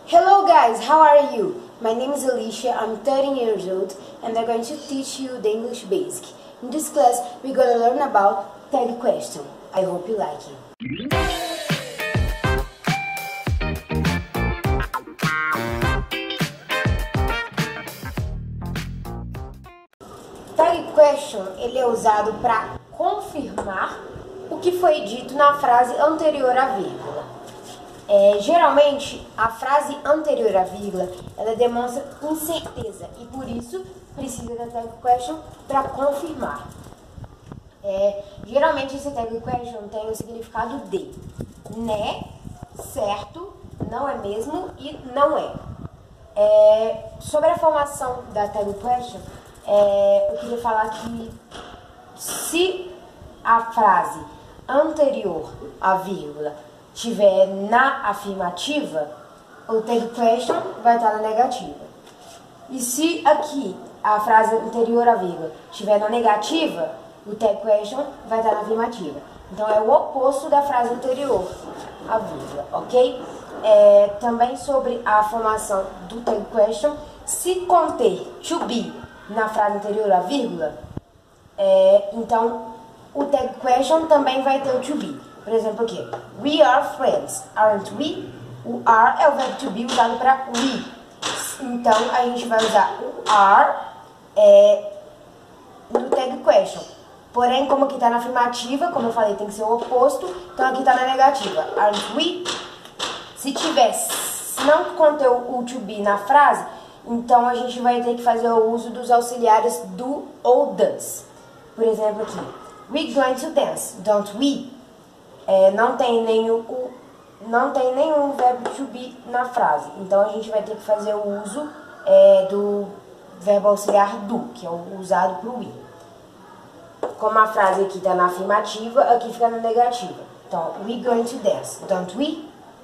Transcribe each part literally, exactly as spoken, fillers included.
Hello guys, how are you? My name is Alícia, I'm thirteen years old and I'm going to teach you the English basic. In this class, we're going to learn about tag question. I hope you like it. Tag question, ele é usado para confirmar o que foi dito na frase anterior à vírgula. É, geralmente, a frase anterior à vírgula, ela demonstra incerteza e por isso precisa da tag question para confirmar. É, geralmente esse tag question tem o significado de né, certo, não é mesmo e não é. É sobre a formação da tag question, é, eu queria falar que se a frase anterior à vírgula tiver na afirmativa, o tag question vai estar na negativa. E se aqui a frase anterior à vírgula estiver na negativa, o tag question vai estar na afirmativa. Então é o oposto da frase anterior à vírgula, ok? É, também sobre a formação do tag question, se conter to be na frase anterior à vírgula, é, então o tag question também vai ter o to be. Por exemplo, aqui, we are friends, aren't we? O are é o verbo to be usado para we. Então, a gente vai usar o are é, no tag question. Porém, como aqui está na afirmativa, como eu falei, tem que ser o oposto. Então, aqui está na negativa. Aren't we? Se tiver, se não conter o to be na frase, então a gente vai ter que fazer o uso dos auxiliares do ou does. Por exemplo, aqui, we're going to dance, don't we? É, não tem nenhum, não tem nenhum verbo to be na frase. Então, a gente vai ter que fazer o uso é, do verbo auxiliar do, que é o usado para o we. Como a frase aqui está na afirmativa, aqui fica na negativa. Então, we're going to dance, don't we?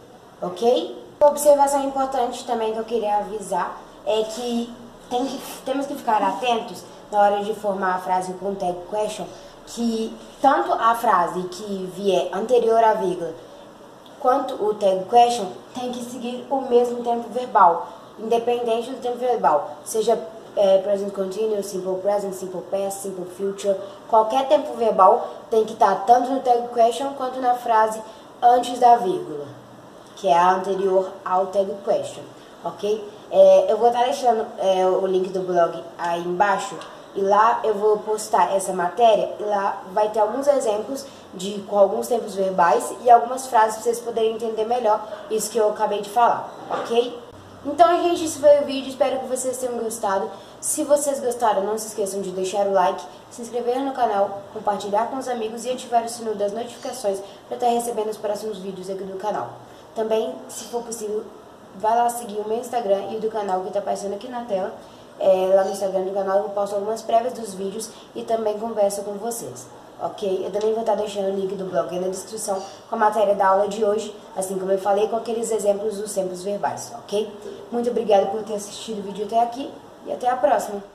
Ok? Uma observação importante também que eu queria avisar é que, tem que temos que ficar atentos na hora de formar a frase com tag question, que tanto a frase que vier anterior à vírgula quanto o tag question tem que seguir o mesmo tempo verbal, independente do tempo verbal, seja é, present continuous, simple present, simple past, simple future, qualquer tempo verbal tem que estar tanto no tag question quanto na frase antes da vírgula, que é a anterior ao tag question, ok? É, eu vou estar deixando é, o link do blog aí embaixo. E lá eu vou postar essa matéria e lá vai ter alguns exemplos de com alguns tempos verbais e algumas frases para vocês poderem entender melhor isso que eu acabei de falar, ok? Então, gente, esse foi o vídeo, espero que vocês tenham gostado. Se vocês gostaram, não se esqueçam de deixar o like, se inscrever no canal, compartilhar com os amigos e ativar o sino das notificações para estar recebendo os próximos vídeos aqui do canal. Também, se for possível, vai lá seguir o meu Instagram e o do canal que está aparecendo aqui na tela. É, lá no Instagram do canal eu posto algumas prévias dos vídeos e também converso com vocês, ok? Eu também vou estar deixando o link do blog aí na descrição com a matéria da aula de hoje, assim como eu falei, com aqueles exemplos dos tempos verbais, ok? Muito obrigada por ter assistido o vídeo até aqui e até a próxima!